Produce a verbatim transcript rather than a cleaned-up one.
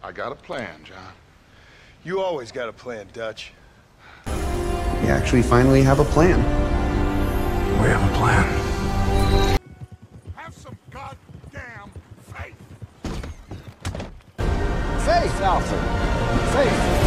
I got a plan, John. You always got a plan, Dutch. We actually finally have a plan. We have a plan. Have some goddamn faith! Faith, Alfred. Faith.